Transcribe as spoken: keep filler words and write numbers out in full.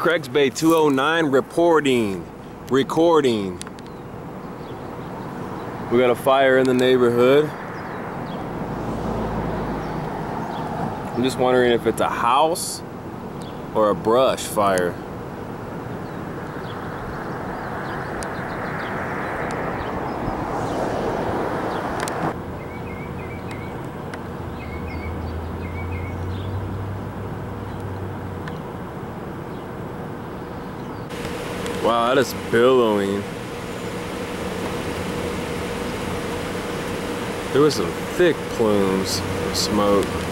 Craigs Bay two oh nine reporting, recording. We got a fire in the neighborhood. I'm just wondering if it's a house or a brush fire. Wow, that is billowing. There was some thick plumes of smoke.